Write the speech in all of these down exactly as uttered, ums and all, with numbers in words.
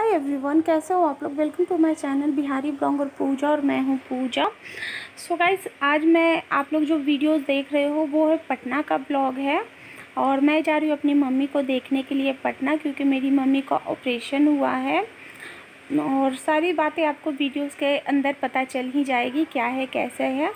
Hi everyone, कैसे हो आप लोग। Welcome to my channel Bihari blogger Pooja और मैं हूं पूजा। सो गाइस, आज मैं आप लोग जो वीडियोस देख रहे हो वो है पटना का ब्लॉग है। और मैं जा रही हूँ अपनी मम्मी को देखने के लिए पटना, क्योंकि मेरी मम्मी का ऑपरेशन हुआ है। और सारी बातें आपको वीडियोस के अंदर पता चल ही जाएगी, क्या है कैसे है।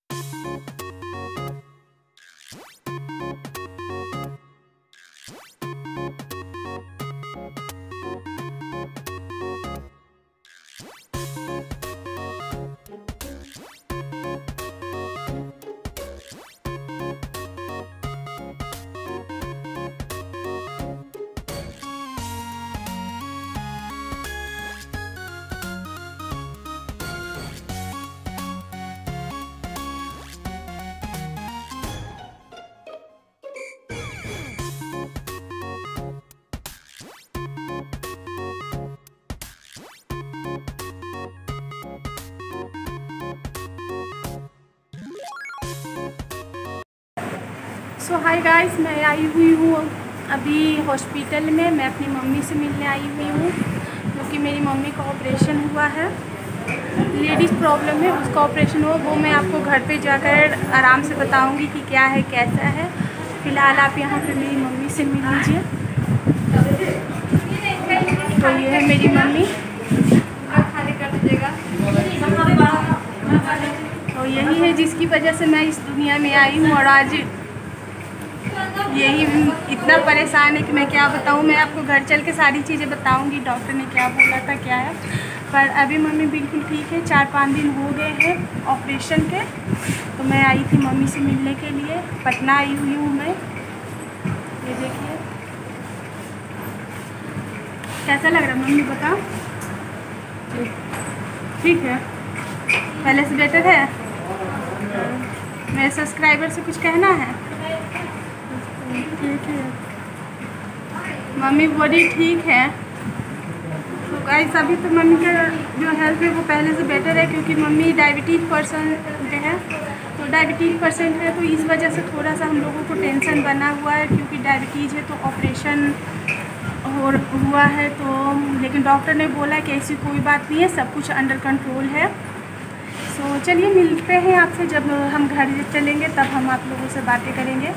सो हाय गाइस, मैं आई हुई हूँ अभी हॉस्पिटल में। मैं अपनी मम्मी से मिलने आई हुई हूँ, क्योंकि मेरी मम्मी का ऑपरेशन हुआ है। लेडीज़ प्रॉब्लम है, उसका ऑपरेशन हुआ। वो मैं आपको घर पे जाकर आराम से बताऊंगी कि क्या है कैसा है। फ़िलहाल आप यहाँ पे मेरी मम्मी से मिल लीजिए। तो ये है मेरी मम्मी। तो यही है जिसकी वजह से मैं इस दुनिया में आई हूँ। और आज यही इतना परेशान है कि मैं क्या बताऊँ। मैं आपको घर चल के सारी चीज़ें बताऊँगी, डॉक्टर ने क्या बोला था क्या है। पर अभी मम्मी बिल्कुल ठीक है। चार पाँच दिन हो गए हैं ऑपरेशन के। तो मैं आई थी मम्मी से मिलने के लिए। पटना आई हुई हूँ मैं। ये देखिए कैसा लग रहा है मम्मी, बताओ। ठीक है, पहले से बेटर है। मेरे सब्सक्राइबर से कुछ कहना है? ठीक है, मम्मी बॉडी ठीक है। तो गाइस, अभी तो मम्मी का जो हेल्थ है वो पहले से बेटर है, क्योंकि मम्मी डायबिटीज पर्सेंट है। तो डायबिटीज पर्सेंट है तो इस वजह से थोड़ा सा हम लोगों को टेंशन बना हुआ है, क्योंकि डायबिटीज़ है तो ऑपरेशन हो हुआ है। तो लेकिन डॉक्टर ने बोला कि ऐसी कोई बात नहीं है, सब कुछ अंडर कंट्रोल है। तो चलिए मिलते हैं आपसे, जब हम घर चलेंगे तब हम आप लोगों से बातें करेंगे।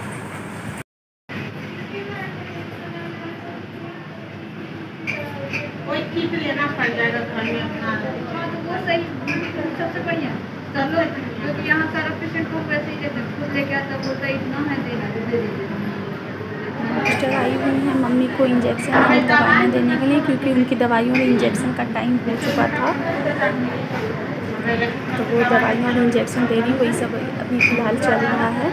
कोई किट लेना पड़ जाएगा घर में अपना। वो सही, सबसे बढ़िया सब लोग, क्योंकि यहाँ सारा पेशेंट को वैसे ही जैसे खुद लेके आता बोलता इतना है देना दे दीजिए। डॉक्टर आई हुई हैं मम्मी को इंजेक्शन और दवाइयाँ देने के लिए, क्योंकि उनकी दवाइयों में इंजेक्शन का टाइम हो चुका था। तो वो दवाइयाँ और इंजेक्शन दे रही, वही सब अभी फ़िलहाल चल रहा है।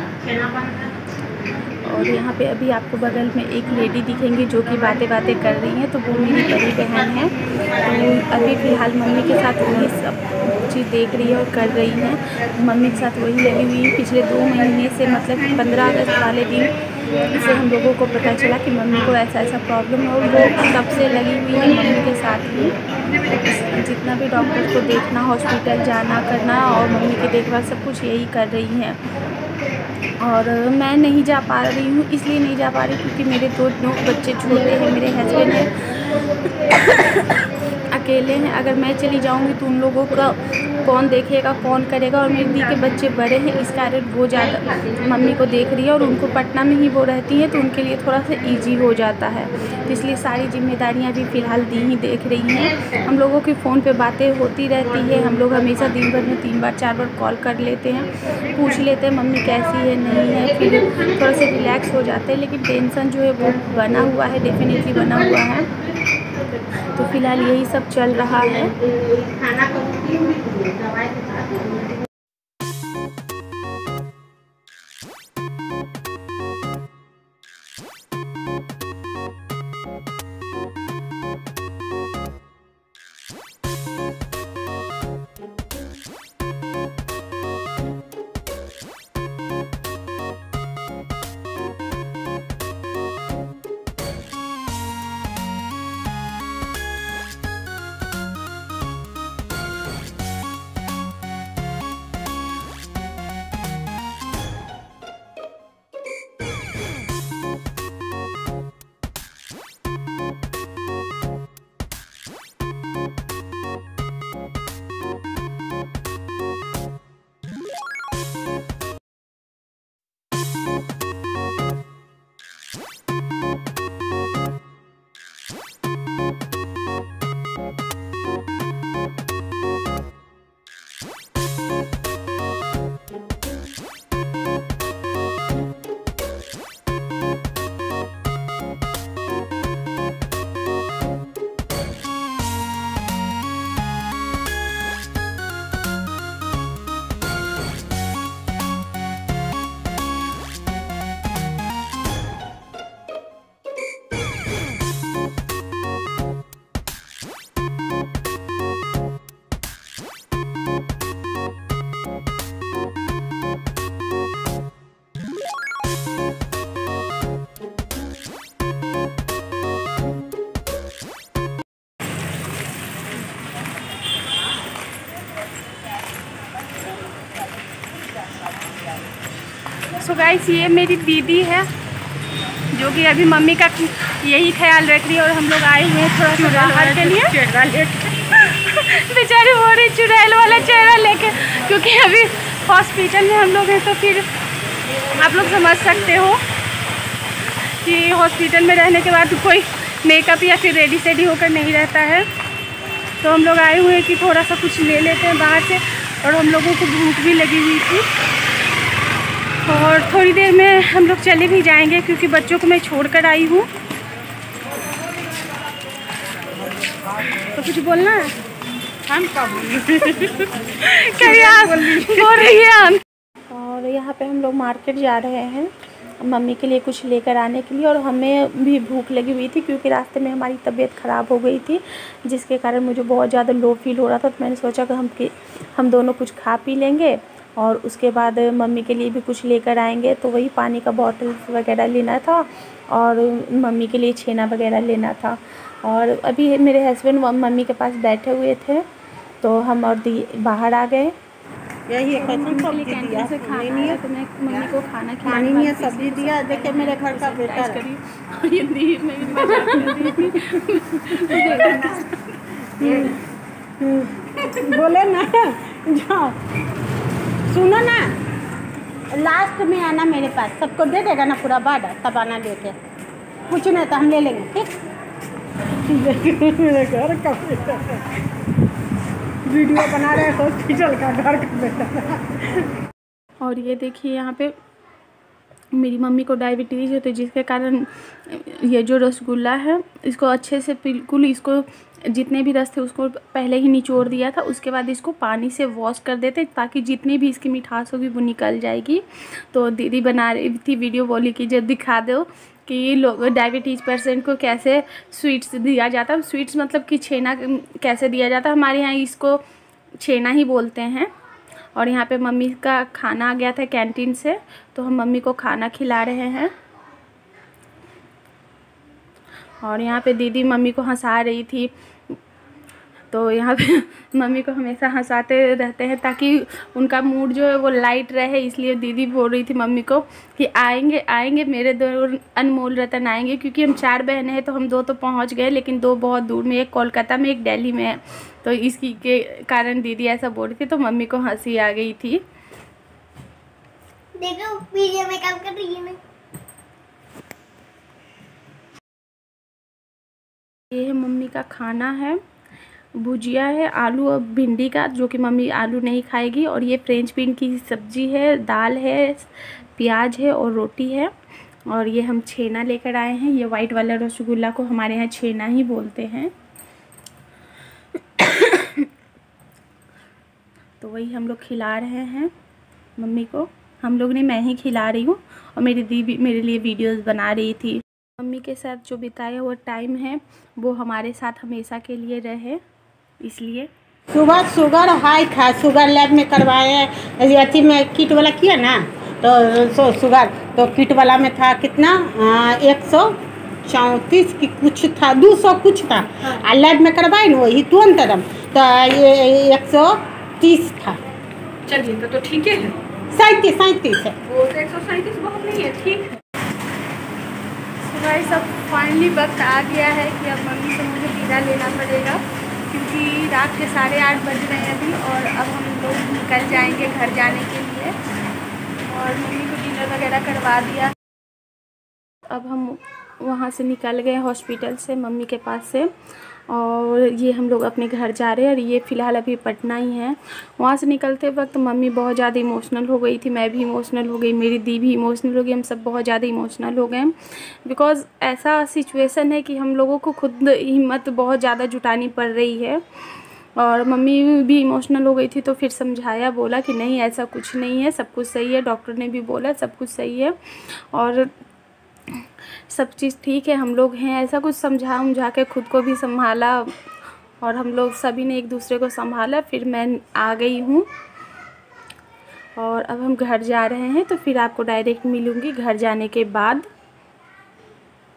और यहाँ पे अभी आपको बगल में एक लेडी दिखेंगी जो कि बातें बातें कर रही हैं, तो वो मेरी बड़ी बहन है। तो अभी फ़िलहाल मम्मी के साथ वही सब चीज़ देख रही है और कर रही हैं। मम्मी के साथ वही लगी हुई है पिछले दो महीने से। मतलब पंद्रह अगस्त वाले दिन से हम लोगों को पता चला कि मम्मी को ऐसा ऐसा प्रॉब्लम है, और वो तब से लगी हुई है मम्मी के साथ ही। जितना भी डॉक्टर को देखना, हॉस्पिटल जाना करना और मम्मी की देखभाल सब कुछ यही कर रही हैं। और मैं नहीं जा पा रही हूँ, इसलिए नहीं जा पा रही क्योंकि मेरे दो बच्चे छोटे हैं, मेरे हस्बैंड हैं, अकेले हैं। अगर मैं चली जाऊँगी तो उन लोगों का कौन देखेगा, कौन करेगा। और मेरी दी के बच्चे बड़े हैं, इस कारण वो ज़्यादा मम्मी को देख रही है। और उनको पटना में ही वो रहती हैं, तो उनके लिए थोड़ा सा इजी हो जाता है। तो इसलिए सारी जिम्मेदारियां भी फ़िलहाल दी ही देख रही हैं। हम लोगों की फ़ोन पे बातें होती रहती है। हम लोग हमेशा दिन भर में तीन बार चार बार कॉल कर लेते हैं, पूछ लेते हैं मम्मी कैसी है नहीं है, फिर थोड़ा सा रिलैक्स हो जाते हैं। लेकिन टेंशन जो है वो बना हुआ है, डेफिनेटली बना हुआ है। तो फिलहाल यही सब चल रहा है। गाइस ये मेरी दीदी है जो कि अभी मम्मी का यही ख्याल रख रही है और हम लोग आए हुए हैं थोड़ा सा बाहर के लिए। बेचारी हो रही चुड़ैल वाला चेहरा लेके, क्योंकि अभी हॉस्पिटल में हम लोग हैं तो फिर आप लोग समझ सकते हो कि हॉस्पिटल में रहने के बाद कोई मेकअप या फिर रेडी सेडी होकर नहीं रहता है। तो हम लोग आए हुए हैं कि थोड़ा सा कुछ ले लेते हैं बाहर से, और हम लोगों को भूख भी लगी हुई थी और थोड़ी देर में हम लोग चले भी जाएंगे क्योंकि बच्चों को मैं छोड़ कर आई हूँ। तो कुछ बोलना है? हम क्या बोल रही है हम। और यहाँ पे हम लोग मार्केट जा रहे हैं मम्मी के लिए कुछ लेकर आने के लिए, और हमें भी भूख लगी हुई थी क्योंकि रास्ते में हमारी तबीयत ख़राब हो गई थी जिसके कारण मुझे बहुत ज़्यादा लो फील हो रहा था। तो मैंने सोचा कि हम कि हम दोनों कुछ खा पी लेंगे और उसके बाद मम्मी के लिए भी कुछ लेकर आएंगे। तो वही पानी का बॉटल वगैरह लेना था और मम्मी के लिए छेना वगैरह लेना था। और अभी मेरे हस्बैंड मम्मी के पास बैठे हुए थे तो हम और दी बाहर आ गए। यही है कैसे सब्जी दिया से खाना नहीं है तो मैं मम्मी को खाना पानी में सब्जी दिया। देखिए मेरे घर का बेटा बोले ना जाओ सुनो ना, लास्ट में आना मेरे पास, सबको दे देगा ना पूरा बाड़ा, तब आना लेके, कुछ नहीं तो हम ले लेंगे। ठीक मेरे घर का बेटा वीडियो बना रहे हॉस्पिटल का घर का बेटा। और ये देखिए यहाँ पे मेरी मम्मी को डायबिटीज़ है तो जिसके कारण ये जो रसगुल्ला है इसको अच्छे से बिल्कुल इसको जितने भी रस थे उसको पहले ही निचोड़ दिया था। उसके बाद इसको पानी से वॉश कर देते ताकि जितनी भी इसकी मिठास होगी वो निकल जाएगी। तो दीदी बना रही थी वीडियो, बोली कि जब दिखा दो कि लोग डायबिटीज़ पेशेंट को कैसे स्वीट्स दिया जाता है। स्वीट्स मतलब कि छेना कैसे दिया जाता है, हमारे यहाँ इसको छेना ही बोलते हैं। और यहाँ पे मम्मी का खाना आ गया था कैंटीन से तो हम मम्मी को खाना खिला रहे हैं। और यहाँ पे दीदी मम्मी को हंसा रही थी, तो यहाँ पे मम्मी को हमेशा हंसाते रहते हैं ताकि उनका मूड जो है वो लाइट रहे। इसलिए दीदी बोल रही थी मम्मी को कि आएंगे आएंगे मेरे दो अनमोल रतन आएंगे, क्योंकि हम चार बहनें हैं तो हम दो तो पहुँच गए लेकिन दो बहुत दूर में, एक कोलकाता में एक दिल्ली में है। तो इसकी के कारण दीदी ऐसा बोल रही थी तो मम्मी को हंसी आ गई थी। देखो वीडियो में काम कर रही है मैं। ये है मम्मी का खाना है, भुजिया है आलू और भिंडी का, जो कि मम्मी आलू नहीं खाएगी। और ये फ्रेंच बीन की सब्ज़ी है, दाल है, प्याज है और रोटी है। और ये हम छेना लेकर आए हैं, ये वाइट वाला रसगुल्ला को हमारे यहाँ छेना ही बोलते हैं। तो वही हम लोग खिला रहे हैं मम्मी को। हम लोग ने मैं ही खिला रही हूँ और मेरी दीदी मेरे लिए वीडियोस बना रही थी। मम्मी के साथ जो बिताया हुआ टाइम है वो हमारे साथ हमेशा के लिए रहे, इसलिए सुबह शुगर हाई था, शुगर लैब में करवाए, अथी में किट वाला किया ना तो सो शुगर तो किट वाला में था कितना एक सौ चौंतीस की कुछ था, दो सौ कुछ था। हाँ। लैब में करवाए ना वही तुरंत एकदम तो ये एक सौ तीस था। चलिए तो, तो ठीक है, सैंतीस सैंतीस है वो तो एक सौ सैंतीस बहुत नहीं है, ठीक है। भाई सब फाइनली वक्त आ गया है कि अब मम्मी से मुझे विदा लेना पड़ेगा, क्योंकि रात के साढ़े आठ बज रहे हैं अभी और अब हम लोग निकल जाएंगे घर जाने के लिए। और मम्मी को डिनर वगैरह करवा दिया। अब हम वहाँ से निकल गए हॉस्पिटल से मम्मी के पास से, और ये हम लोग अपने घर जा रहे हैं। और ये फ़िलहाल अभी पटना ही है। वहाँ से निकलते वक्त मम्मी बहुत ज़्यादा इमोशनल हो गई थी, मैं भी इमोशनल हो गई, मेरी दी भी इमोशनल हो गई, हम सब बहुत ज़्यादा इमोशनल हो गए। बिकॉज़ ऐसा सिचुएशन है कि हम लोगों को खुद हिम्मत बहुत ज़्यादा जुटानी पड़ रही है। और मम्मी भी इमोशनल हो गई थी तो फिर समझाया, बोला कि नहीं ऐसा कुछ नहीं है, सब कुछ सही है, डॉक्टर ने भी बोला सब कुछ सही है और सब चीज़ ठीक है, हम लोग हैं, ऐसा कुछ समझा उमझा के खुद को भी संभाला और हम लोग सभी ने एक दूसरे को संभाला। फिर मैं आ गई हूँ और अब हम घर जा रहे हैं, तो फिर आपको डायरेक्ट मिलूँगी घर जाने के बाद।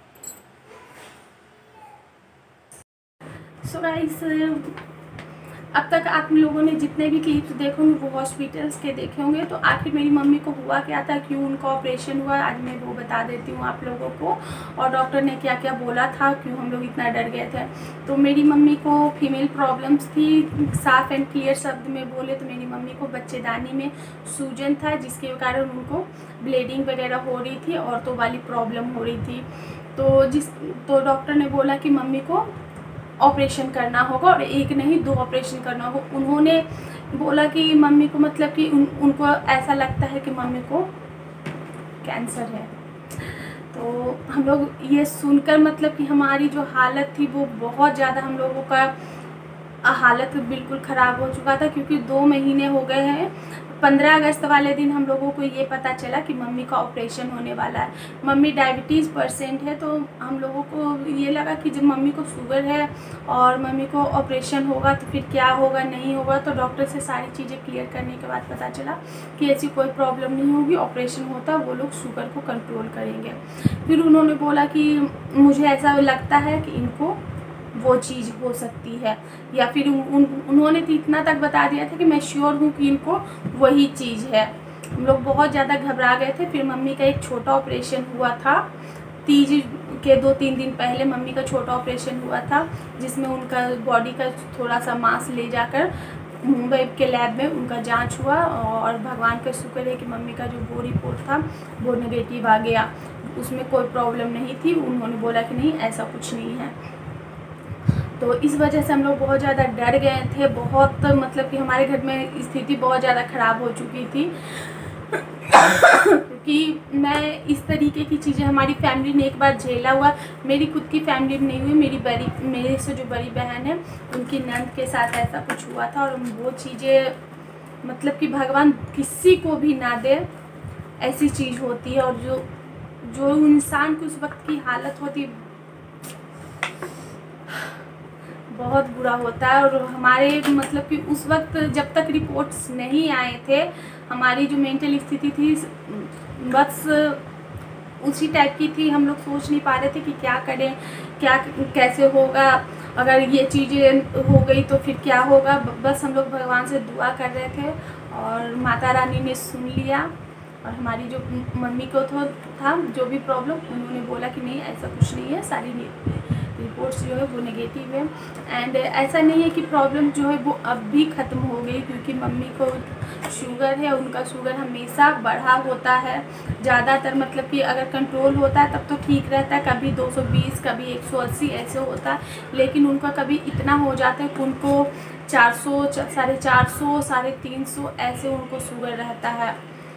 सो गाइस अब तक आप लोगों ने जितने भी क्लिप्स देखे होंगे वो हॉस्पिटल्स के देखे होंगे। तो आखिर मेरी मम्मी को हुआ क्या था, क्यों उनका ऑपरेशन हुआ, आज मैं वो बता देती हूँ आप लोगों को, और डॉक्टर ने क्या क्या बोला था, क्यों हम लोग इतना डर गए थे। तो मेरी मम्मी को फीमेल प्रॉब्लम्स थी, साफ एंड क्लियर शब्द में बोले तो मेरी मम्मी को बच्चेदानी में सूजन था, जिसके कारण उनको ब्लीडिंग वगैरह हो रही थी, औरतों वाली प्रॉब्लम हो रही थी। तो जिस तो डॉक्टर ने बोला कि मम्मी को ऑपरेशन करना होगा, और एक नहीं दो ऑपरेशन करना होगा। उन्होंने बोला कि मम्मी को मतलब कि उन, उनको ऐसा लगता है कि मम्मी को कैंसर है। तो हम लोग ये सुनकर मतलब कि हमारी जो हालत थी वो बहुत ज़्यादा, हम लोगों का हालत बिल्कुल ख़राब हो चुका था, क्योंकि दो महीने हो गए हैं। पंद्रह अगस्त वाले दिन हम लोगों को ये पता चला कि मम्मी का ऑपरेशन होने वाला है। मम्मी डायबिटीज़ पेशेंट है, तो हम लोगों को ये लगा कि जब मम्मी को शुगर है और मम्मी को ऑपरेशन होगा तो फिर क्या होगा नहीं होगा। तो डॉक्टर से सारी चीज़ें क्लियर करने के बाद पता चला कि ऐसी कोई प्रॉब्लम नहीं होगी, ऑपरेशन होता वो लोग शुगर को कंट्रोल करेंगे। फिर उन्होंने बोला कि मुझे ऐसा लगता है कि इनको वो चीज़ हो सकती है, या फिर उन, उन, उन्होंने तो इतना तक बता दिया था कि मैं श्योर हूँ कि इनको वही चीज़ है। हम लोग बहुत ज़्यादा घबरा गए थे। फिर मम्मी का एक छोटा ऑपरेशन हुआ था, तीज के दो तीन दिन पहले मम्मी का छोटा ऑपरेशन हुआ था, जिसमें उनका बॉडी का थोड़ा सा मांस ले जाकर मुंबई के लैब में उनका जांच हुआ, और भगवान का शुक्र है कि मम्मी का जो वो रिपोर्ट था वो नेगेटिव आ गया, उसमें कोई प्रॉब्लम नहीं थी। उन्होंने बोला कि नहीं ऐसा कुछ नहीं है। तो इस वजह से हम लोग बहुत ज़्यादा डर गए थे, बहुत मतलब कि हमारे घर में स्थिति बहुत ज़्यादा ख़राब हो चुकी थी, क्योंकि मैं इस तरीके की चीज़ें हमारी फैमिली ने एक बार झेला हुआ। मेरी खुद की फैमिली में नहीं हुई, मेरी बड़ी मेरे से जो बड़ी बहन है उनकी नंद के साथ ऐसा कुछ हुआ था, और वो चीज़ें मतलब कि भगवान किसी को भी ना दे ऐसी चीज़ होती है। और जो जो इंसान की उस वक्त की हालत होती है बहुत बुरा होता है। और हमारे मतलब कि उस वक्त जब तक रिपोर्ट्स नहीं आए थे, हमारी जो मेंटल स्थिति थी बस उसी टाइप की थी। हम लोग सोच नहीं पा रहे थे कि क्या करें, क्या कैसे होगा, अगर ये चीज़ें हो गई तो फिर क्या होगा। बस हम लोग भगवान से दुआ कर रहे थे, और माता रानी ने सुन लिया। और हमारी जो मम्मी को तो था जो भी प्रॉब्लम, उन्होंने बोला कि नहीं ऐसा कुछ नहीं है, सारी रिपोर्ट्स जो है वो नेगेटिव है। एंड ऐसा नहीं है कि प्रॉब्लम जो है वो अब भी ख़त्म हो गई, क्योंकि मम्मी को शुगर है, उनका शुगर हमेशा बढ़ा होता है ज़्यादातर, मतलब कि अगर कंट्रोल होता है तब तो ठीक रहता है, कभी दो सौ बीस कभी एक सौ अस्सी ऐसे होता है, लेकिन उनका कभी इतना हो जाता है कि उनको चार सौ साढ़े चार सौ साढ़े तीन सौ ऐसे उनको शुगर रहता है।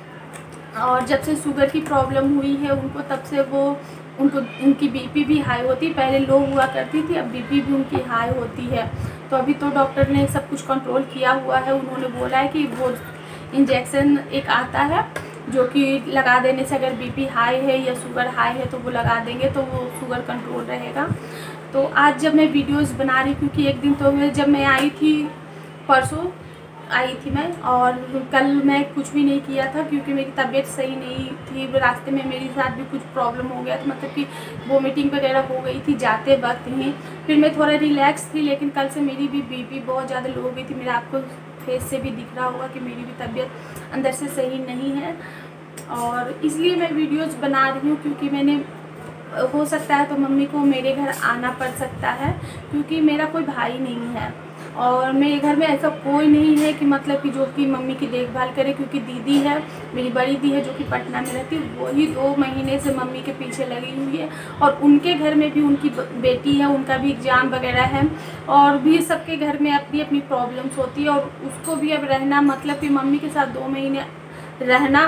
और जब से शुगर की प्रॉब्लम हुई है उनको, तब से वो उनको उनकी बीपी भी हाई होती, पहले लो हुआ करती थी, अब बीपी भी उनकी हाई होती है। तो अभी तो डॉक्टर ने सब कुछ कंट्रोल किया हुआ है। उन्होंने बोला है कि वो इंजेक्शन एक आता है जो कि लगा देने से अगर बीपी हाई है या शुगर हाई है तो वो लगा देंगे तो वो शुगर कंट्रोल रहेगा। तो आज जब मैं वीडियोस बना रही, क्योंकि एक दिन तो मैं जब मैं आई थी, परसों आई थी मैं, और कल मैं कुछ भी नहीं किया था क्योंकि मेरी तबीयत सही नहीं थी। रास्ते में मेरे साथ भी कुछ प्रॉब्लम हो गया था, मतलब कि वोमिटिंग वगैरह हो गई थी जाते वक्त ही। फिर मैं थोड़ा रिलैक्स थी, लेकिन कल से मेरी भी बीपी बहुत ज़्यादा लो हो गई थी। मेरा आपको फेस से भी दिख रहा होगा कि मेरी भी तबीयत अंदर से सही नहीं है, और इसलिए मैं वीडियोज़ बना रही हूँ। क्योंकि मैंने हो सकता है तो मम्मी को मेरे घर आना पड़ सकता है, क्योंकि मेरा कोई भाई नहीं है और मेरे घर में ऐसा कोई नहीं है कि मतलब कि जो कि मम्मी की देखभाल करे। क्योंकि दीदी है, मेरी बड़ी दी है जो कि पटना में रहती है, वही दो महीने से मम्मी के पीछे लगी हुई है। और उनके घर में भी उनकी बेटी है, उनका भी एग्ज़ाम वगैरह है, और भी सबके घर में अपनी अपनी प्रॉब्लम्स होती है। और उसको भी अब रहना, मतलब कि मम्मी के साथ दो महीने रहना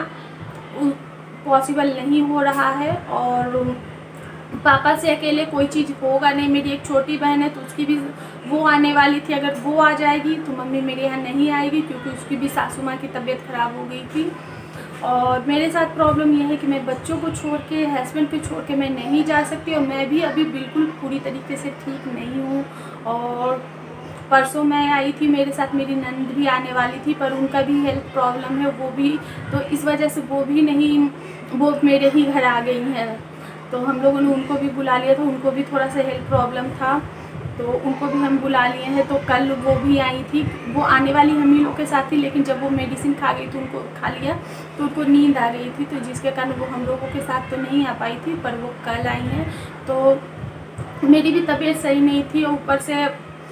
पॉसिबल नहीं हो रहा है। और पापा से अकेले कोई चीज़ होगा नहीं। मेरी एक छोटी बहन है तो उसकी भी वो आने वाली थी, अगर वो आ जाएगी तो मम्मी मेरे यहाँ नहीं आएगी, क्योंकि उसकी भी सासू माँ की तबीयत ख़राब हो गई थी। और मेरे साथ प्रॉब्लम यह है कि मैं बच्चों को छोड़ के, हस्बैंड को छोड़ के मैं नहीं जा सकती, और मैं भी अभी बिल्कुल पूरी तरीके से ठीक नहीं हूँ। और परसों मैं आई थी, मेरे साथ मेरी नंद भी आने वाली थी, पर उनका भी हेल्थ प्रॉब्लम है, वो भी तो इस वजह से वो भी नहीं, वो मेरे ही घर आ गई हैं। तो हम लोगों ने उनको भी बुला लिया था, उनको भी थोड़ा सा हेल्थ प्रॉब्लम था। तो उनको भी हम बुला लिए हैं। तो कल वो भी आई थी, वो आने वाली हम ही लोग के साथ थी, लेकिन जब वो मेडिसिन खा गई तो उनको खा लिया तो उनको नींद आ गई थी, तो जिसके कारण वो हम लोगों के साथ तो नहीं आ पाई थी, पर वो कल आई हैं। तो मेरी भी तबीयत सही नहीं थी और ऊपर से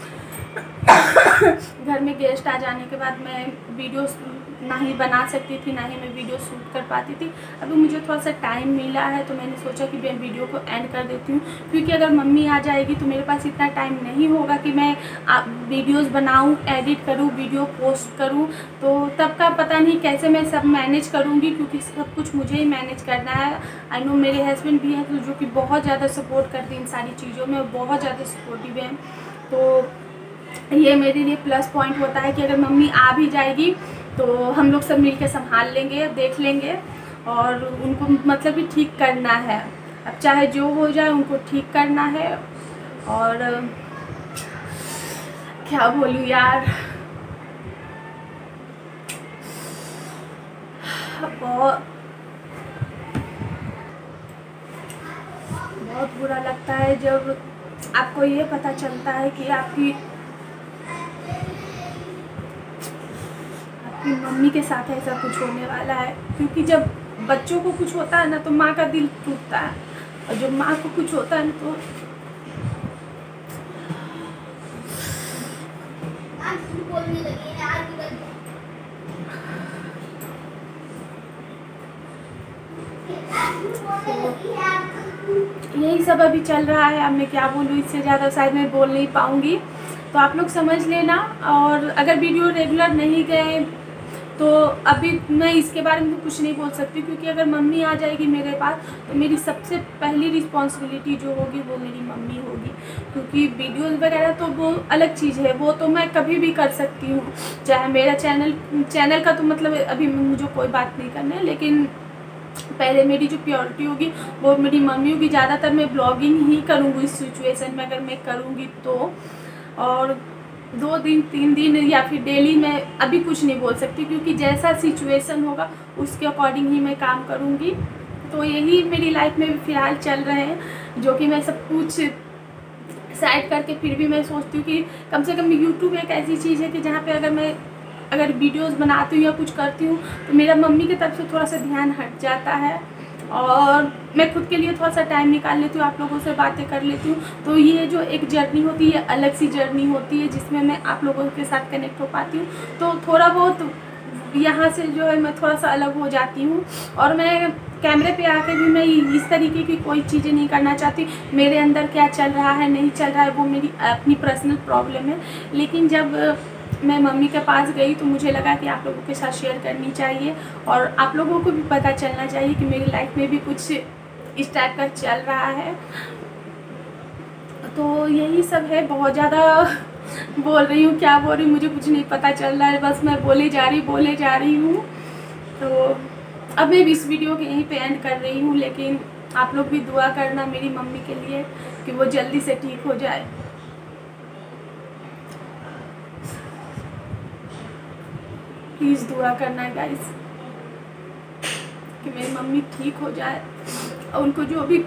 घर में गेस्ट आ जाने के बाद मैं वीडियोस ना ही बना सकती थी, ना ही मैं वीडियो शूट कर पाती थी। अभी मुझे थोड़ा सा टाइम मिला है तो मैंने सोचा कि मैं वीडियो को एंड कर देती हूँ, क्योंकि अगर मम्मी आ जाएगी तो मेरे पास इतना टाइम नहीं होगा कि मैं वीडियोस बनाऊँ, एडिट करूँ, वीडियो पोस्ट करूँ। तो तब का पता नहीं कैसे मैं सब मैनेज करूँगी, क्योंकि सब कुछ मुझे ही मैनेज करना है। आई नो मेरे हस्बैंड भी हैं तो जो कि बहुत ज़्यादा सपोर्ट करते हैं इन सारी चीज़ों में, बहुत ज़्यादा सपोर्टिव हैं। तो ये मेरे लिए प्लस पॉइंट होता है कि अगर मम्मी आ भी जाएगी तो हम लोग सब मिलकर संभाल लेंगे, देख लेंगे, और उनको मतलब कि ठीक करना है। अब चाहे जो हो जाए उनको ठीक करना है। और क्या बोलूँ यार, बहुत बहुत बुरा लगता है जब आपको ये पता चलता है कि आपकी आपकी मम्मी के साथ ऐसा कुछ होने वाला है। क्योंकि जब बच्चों को कुछ होता है ना तो माँ का दिल टूटता है, और जब माँ को कुछ होता है ना तो यही सब अभी चल रहा है। अब मैं क्या बोलूँ, इससे ज़्यादा शायद मैं बोल नहीं पाऊँगी, तो आप लोग समझ लेना। और अगर वीडियो रेगुलर नहीं गए तो अभी मैं इसके बारे में तो कुछ नहीं बोल सकती, क्योंकि अगर मम्मी आ जाएगी मेरे पास तो मेरी सबसे पहली रिस्पॉन्सिबिलिटी जो होगी वो मेरी मम्मी होगी। क्योंकि वीडियोज़ वगैरह तो वो अलग चीज़ है, वो तो मैं कभी भी कर सकती हूँ, चाहे मेरा चैनल चैनल का तो मतलब अभी मुझे कोई बात नहीं करना है, लेकिन पहले मेरी जो प्रायोरिटी होगी वो मेरी मम्मी होगी। ज़्यादातर मैं ब्लॉगिंग ही करूँगी इस सिचुएशन में, अगर मैं करूँगी तो। और दो दिन तीन दिन या फिर डेली मैं अभी कुछ नहीं बोल सकती, क्योंकि जैसा सिचुएशन होगा उसके अकॉर्डिंग ही मैं काम करूँगी। तो यही मेरी लाइफ में फ़िलहाल चल रहे हैं, जो कि मैं सब कुछ साइड करके फिर भी मैं सोचती हूँ कि कम से कम यूट्यूब एक ऐसी चीज़ है कि जहाँ पे अगर मैं अगर वीडियोस बनाती हूँ या कुछ करती हूँ तो मेरा मम्मी की तरफ से थोड़ा सा ध्यान हट जाता है, और मैं खुद के लिए थोड़ा सा टाइम निकाल लेती हूँ, आप लोगों से बातें कर लेती हूँ। तो ये जो एक जर्नी होती है, अलग सी जर्नी होती है, जिसमें मैं आप लोगों के साथ कनेक्ट हो पाती हूँ। तो थोड़ा बहुत यहाँ से जो है मैं थोड़ा सा अलग हो जाती हूँ, और मैं कैमरे पे आके भी मैं इस तरीके की कोई चीज़ें नहीं करना चाहती। मेरे अंदर क्या चल रहा है नहीं चल रहा है वो मेरी अपनी पर्सनल प्रॉब्लम है। लेकिन जब मैं मम्मी के पास गई तो मुझे लगा कि आप लोगों के साथ शेयर करनी चाहिए, और आप लोगों को भी पता चलना चाहिए कि मेरी लाइफ में भी कुछ इस टाइप का चल रहा है। तो यही सब है। बहुत ज़्यादा बोल रही हूँ, क्या बोल रही हूँ मुझे कुछ नहीं पता चल रहा है, बस मैं बोले जा रही बोले जा रही हूँ। तो अब मैं इस वीडियो के यहीं पे एंड कर रही हूँ, लेकिन आप लोग भी दुआ करना मेरी मम्मी के लिए कि वो जल्दी से ठीक हो जाए। प्लीज़ दुआ करना गाइस कि मेरी मम्मी ठीक हो जाए, और उनको जो भी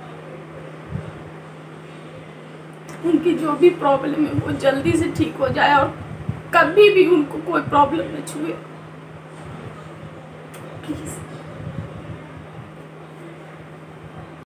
उनकी जो भी प्रॉब्लम है वो जल्दी से ठीक हो जाए, और कभी भी उनको कोई प्रॉब्लम न छुए प्लीज़।